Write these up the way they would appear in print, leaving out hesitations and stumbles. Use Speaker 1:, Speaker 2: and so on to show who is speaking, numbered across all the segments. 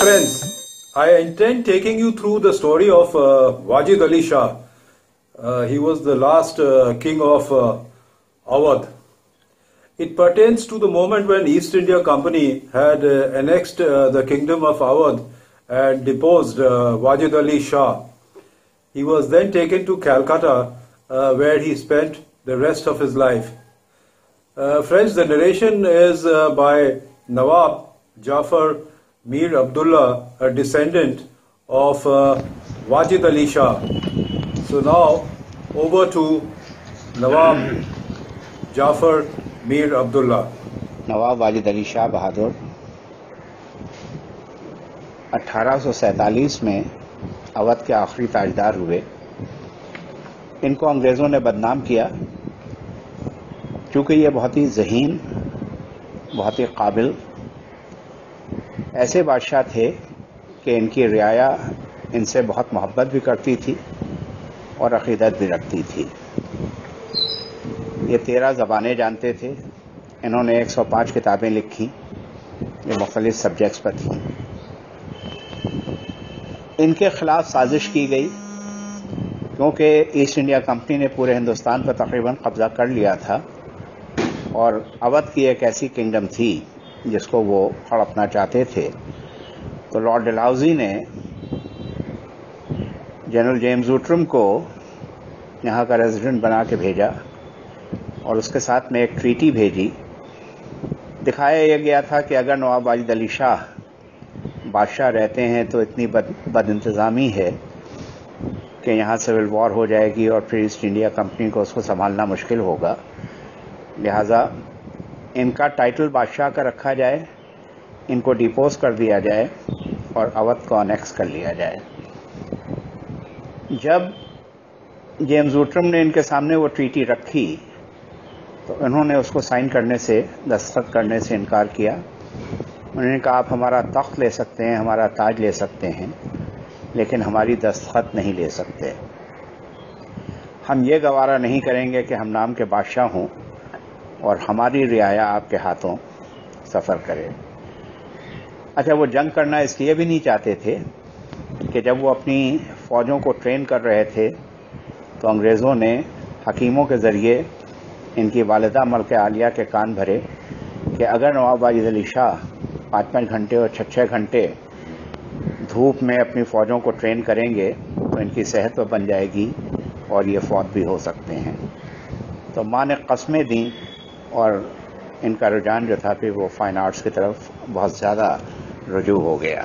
Speaker 1: friends, I intend taking you through the story of Wajid Ali Shah. He was the last king of Awadh. It pertains to the moment when East India Company had annexed the kingdom of Awadh and deposed Wajid Ali Shah. He was then taken to Calcutta, where he spent the rest of his life. Friends, the narration is by Nawab Jafar Mir Abdullah, a descendant of Wajid Ali Shah. So now, over to Nawab Jafar Mir Abdullah.
Speaker 2: नवाब वाजिद अली शाह बहादुर 1847 में अवध के आखिरी ताजदार हुए। इनको अंग्रेज़ों ने बदनाम किया क्योंकि ये बहुत ही ज़हीन, बहुत ही काबिल ऐसे बादशाह थे कि इनकी रियाया इनसे बहुत मोहब्बत भी करती थी और अक़ीदत भी रखती थी। ये 13 ज़बानें जानते थे। इन्होंने 105 किताबें लिखी, ये मुख्तलिफ सब्जेक्ट्स पर थीं। इनके ख़िलाफ़ साजिश की गई क्योंकि ईस्ट इंडिया कंपनी ने पूरे हिंदुस्तान पर तकरीबन कब्ज़ा कर लिया था और अवध की एक ऐसी किंगडम थी जिसको वो हड़पना चाहते थे। तो लॉर्ड डलहौज़ी ने जनरल जेम्स ऊट्रम को यहाँ का रेजिडेंट बना के भेजा और उसके साथ में एक ट्रीटी भेजी। दिखाया यह गया था कि अगर नवाब वाजिद अली शाह बादशाह रहते हैं तो इतनी बदइंतज़ामी है कि यहाँ सिविल वॉर हो जाएगी और फिर ईस्ट इंडिया कंपनी को उसको संभालना मुश्किल होगा। लिहाजा इनका टाइटल बादशाह का रखा जाए, इनको डिपोज कर दिया जाए और अवध को अनेक्स कर लिया जाए। जब जेम्स ऊट्रम ने इनके सामने वो ट्रीटी रखी तो इन्होंने उसको साइन करने से, दस्तखत करने से इनकार किया। उन्होंने कहा आप हमारा तख्त ले सकते हैं, हमारा ताज ले सकते हैं, लेकिन हमारी दस्तखत नहीं ले सकते। हम ये गवारा नहीं करेंगे कि हम नाम के बादशाह हों और हमारी रियाया आपके हाथों सफ़र करे। अच्छा, वो जंग करना इसलिए भी नहीं चाहते थे कि जब वो अपनी फ़ौजों को ट्रेन कर रहे थे तो अंग्रेज़ों ने हकीमों के ज़रिए इनकी वालिदा मलके आलिया के कान भरे कि अगर नवाब वाजिद अली शाह 5-5 घंटे और 6-6 घंटे धूप में अपनी फ़ौजों को ट्रेन करेंगे तो इनकी सेहत पर बन जाएगी और ये फौत भी हो सकते हैं। तो माँ ने कस्में दी और इनका रुझान जो था फिर वो फाइन आर्ट्स की तरफ बहुत ज़्यादा रुजू हो गया।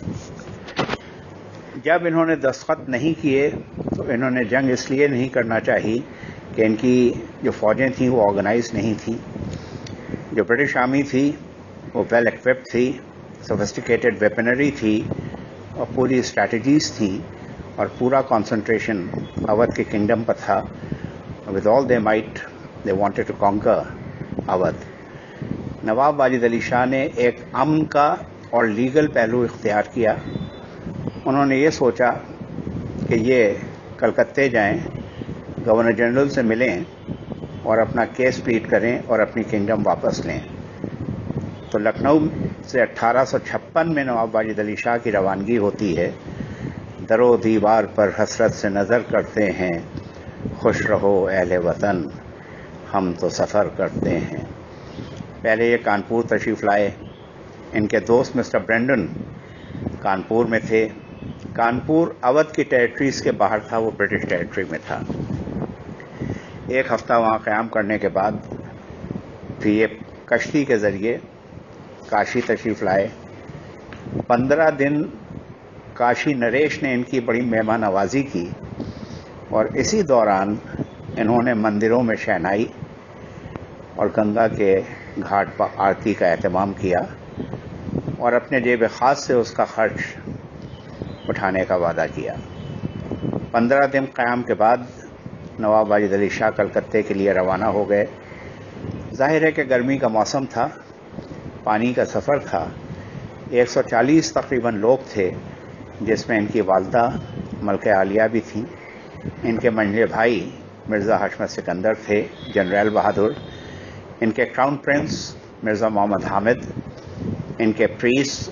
Speaker 2: जब इन्होंने दस्तखत नहीं किए तो इन्होंने जंग इसलिए नहीं करना चाहिए कि इनकी जो फ़ौजें थीं वो ऑर्गेनाइज नहीं थी। जो ब्रिटिश आर्मी थी वो वेल इक्विप्ड थी, सोफिस्टिकेटेड वेपनरी थी और पूरी स्ट्रैटेजीज थी और पूरा कंसंट्रेशन अवध के किंगडम पर था। With all the might they wanted to conquer Awadh. नवाब वाजिद अली शाह ने एक अमन का और लीगल पहलू इख्तियार किया। उन्होंने ये सोचा कि ये कलकत्ते जाएं, गवर्नर जनरल से मिलें और अपना केस प्लीड करें और अपनी किंगडम वापस लें। तो लखनऊ से 1856 में नवाब वाजिद अली शाह की रवानगी होती है। दरो दीवार पर हसरत से नज़र करते हैं, खुश रहो अहले वतन, हम तो सफ़र करते हैं। पहले ये कानपुर तशरीफ़ लाए। इनके दोस्त मिस्टर ब्रेंडन कानपुर में थे। कानपुर अवध की टेरिटरीज़ के बाहर था, वो ब्रिटिश टेरिटरी में था। एक हफ़्ता वहाँ क़याम करने के बाद फिर ये कश्ती के ज़रिए काशी तशरीफ़ लाए। 15 दिन काशी नरेश ने इनकी बड़ी मेहमान नवाजी की और इसी दौरान इन्होंने मंदिरों में शहनाई और गंगा के घाट पर आरती का एहतमाम किया और अपने जेब ख़ास से उसका खर्च उठाने का वादा किया। 15 दिन क़याम के बाद नवाब वाजिद अली शाह कलकत्ते के लिए रवाना हो गए। ज़ाहिर है कि गर्मी का मौसम था, पानी का सफ़र था। 140 तकरीबन लोग थे जिसमें इनकी वालदा मलके आलिया भी थीं। इनके मंझले भाई मिर्ज़ा हशमत सिकंदर थे, जनरल बहादुर। इनके क्राउन प्रिंस मिर्ज़ा मोहम्मद हामिद, इनके प्रीस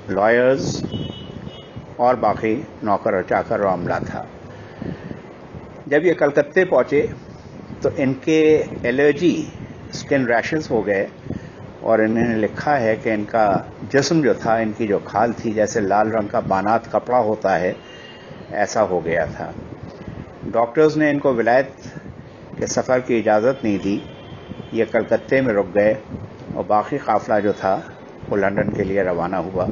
Speaker 2: لائرز اور باقی نوکر اور چاکر و عملہ تھا. جب یہ کلکتے پہنچے تو ان کے الرجی اسکن ریشز ہو گئے اور انہوں نے لکھا ہے کہ ان کا جسم جو تھا, ان کی جو کھال تھی, جیسے لال رنگ کا بانات کپڑا ہوتا ہے ایسا ہو گیا تھا. ڈاکٹرز نے ان کو ولایت کے سفر کی اجازت نہیں دی. یہ کلکتے میں رک گئے اور باقی قافلہ جو تھا وہ لندن کے لیے روانہ ہوا.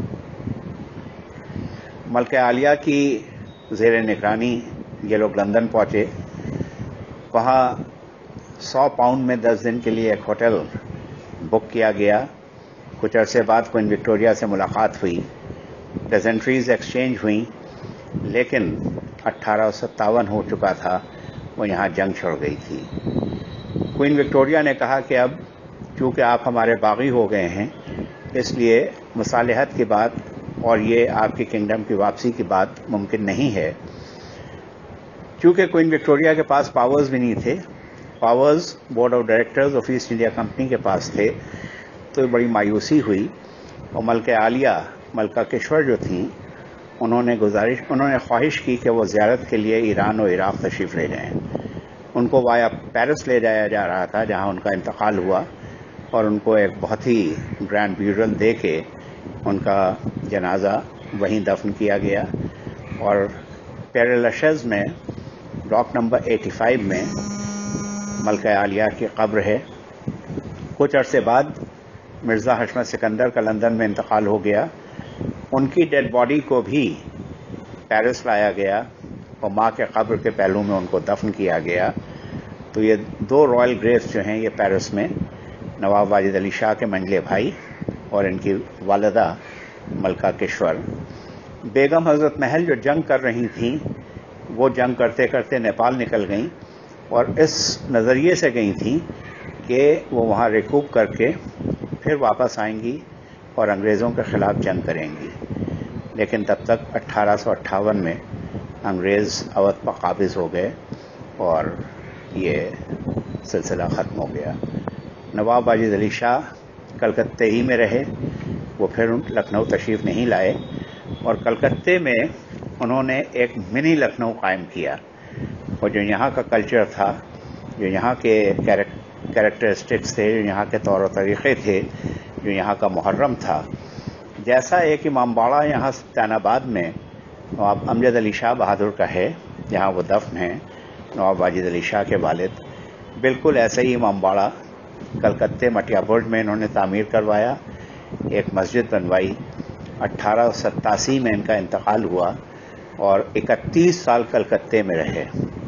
Speaker 2: ملکہ عالیہ کی زیر نگرانی یہ لوگ لندن پہنچے. وہاں 100 پاؤنڈ میں 10 دن کے لیے ایک ہوٹل بک کیا گیا. کچھ عرصے بعد کوئن وکٹوریہ سے ملاقات ہوئی, پریزنٹریز ایکسچینج ہوئیں, لیکن 1857 ہو چکا تھا, وہ یہاں جنگ چھڑ گئی تھی. کوئن وکٹوریہ نے کہا کہ اب چونکہ آپ ہمارے باغی ہو گئے ہیں, اس لیے مصالحت کی بات اور یہ آپ کی کنگڈم کی واپسی کی بات ممکن نہیں ہے. چونکہ کوئن وکٹوریہ کے پاس پاورز بھی نہیں تھے, powers board of directors of East India Company کے پاس تھے, تو بڑی مایوسی ہوئی. اور ملکہ عالیہ, ملکہ کشور جو تھیں, انہوں نے خواہش کی کہ وہ زیارت کے لیے ایران اور عراق تشریف لے جائیں. ان کو وایا پیرس لے جایا جا رہا تھا جہاں ان کا انتقال ہوا, اور ان کو ایک بہت ہی گرینڈ بیورل دے کے ان کا جنازہ وہیں دفن کیا گیا. اور پیرے لشز میں بلاک نمبر 85 میں ملکہ عالیہ کی قبر ہے. کچھ عرصے بعد مرزا حشمت سکندر کا لندن میں انتقال ہو گیا. ان کی ڈیڈ باڈی کو بھی پیرس لایا گیا اور ماں کے قبر کے پہلو میں ان کو دفن کیا گیا. تو یہ 2 رائل گریوز جو ہیں یہ پیرس میں, نواب واجد علی شاہ کے منجلے بھائی اور ان کی والدہ ملکہ کشور. بیگم حضرت محل جو جنگ کر رہی تھیں وہ جنگ کرتے کرتے نیپال نکل گئیں, اور اس نظریے سے گئی تھیں کہ وہ وہاں ریکوپ کر کے پھر واپس آئیں گی اور انگریزوں کے خلاف جنگ کریں گی. لیکن تب تک 1858 میں انگریز اودھ پر قابض ہو گئے اور یہ سلسلہ ختم ہو گیا. نواب واجد علی شاہ کلکتے ہی میں رہے, وہ پھر لکھنؤ تشریف نہیں لائے, اور کلکتے میں انہوں نے ایک منی لکھنؤ قائم کیا. اور جو یہاں کا کلچر تھا, جو یہاں کے کیریکٹرسٹکس تھے, جو یہاں کے طور و طریقے تھے, جو یہاں کا محرم تھا, جیسا ایک امام باڑہ یہاں سلطان آباد میں نواب امجد علی شاہ بہادر کا ہے, جہاں وہ دفن ہیں نواب واجد علی شاہ کے والد, بالکل ایسے ہی امام باڑہ کلکتے مٹیا برج میں انہوں نے تعمیر کروایا, ایک مسجد بنوائی. 1887 میں ان کا انتقال ہوا اور 31 سال کلکتے میں رہے.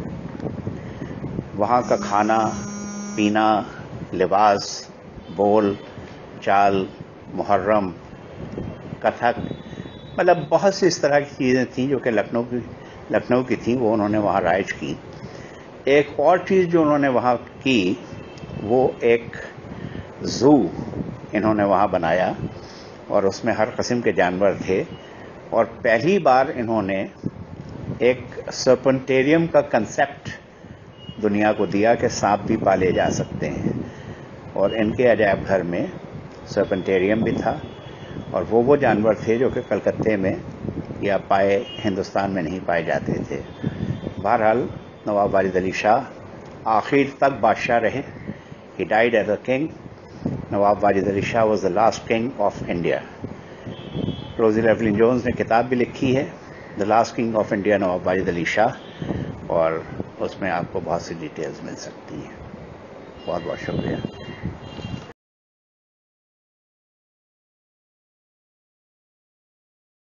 Speaker 2: وہاں کا کھانا پینا, لباس, بول چال, محرم, کتھک, مطلب بہت سی اس طرح کی چیزیں تھیں جو کہ لکھنؤ کی تھیں, وہ انہوں نے وہاں رائج کی. ایک اور چیز جو انہوں نے وہاں کی وہ ایک زو انہوں نے وہاں بنایا, اور اس میں ہر قسم کے جانور تھے. اور پہلی بار انہوں نے ایک سرپنٹیریم کا کنسیپٹ دنیا کو دیا کہ سانپ بھی پالے جا سکتے ہیں, اور ان کے عجائب گھر میں سرپنٹیریم بھی تھا, اور وہ جانور تھے جو کہ کلکتے میں یا ہندوستان میں نہیں پائے جاتے تھے. بہرحال نواب واجد علی شاہ آخر تک بادشاہ رہے. He died as a king. Nawab Wajid Ali Shah was the last king of India. روزی لیولن جونز نے کتاب بھی لکھی ہے The Last King of India Nawab Wajid Ali Shah, اور اس میں آپ کو بہت سی ڈیٹیلز مل سکتی ہیں. بہت بہت شکریہ.